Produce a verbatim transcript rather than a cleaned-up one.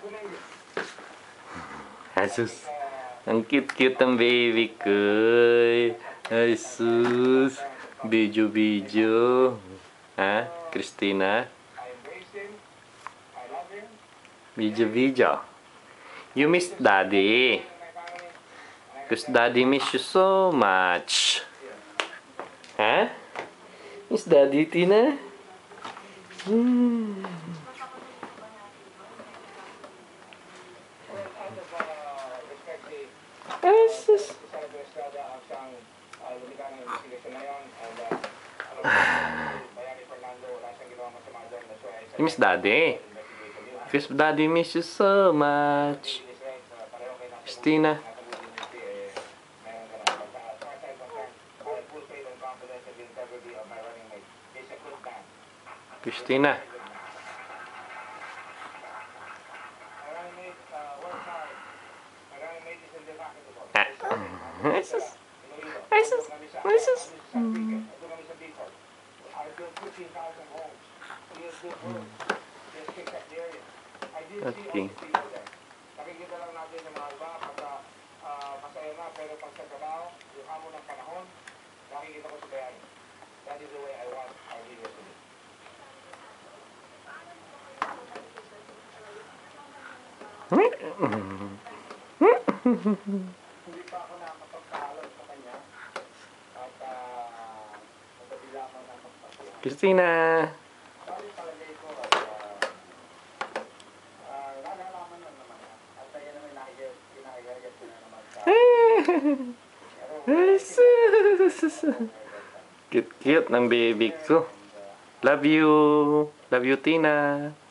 Asus. Ang cute-cute ng baby ko. Ay, sus. Video-video. Ha? Christina? Video-video. You miss daddy. Because daddy miss you so much. Ha? Miss daddy, Tina? Hmm. Asus. You miss daddy. Because daddy miss you so much. Christina. Christina. Ah. Asus. Asus. Asus. Hmm. Okay. Nakikita lang natin yung mga iba pagka masaya na pero pag sa trabaho, yung hamon ng panahon, nakikita ko sa bayan. That is the way I want our leaders to be. Hindi pa ako nakapagkahalon sa kanya at magkabila ko na magpapalala. Christina. Bali palagay ko at nalalaman nun naman yan. At yan naman nakikagayat ko na naman sa... Cute-cute ng baby ko. Love you. Love you, Tina.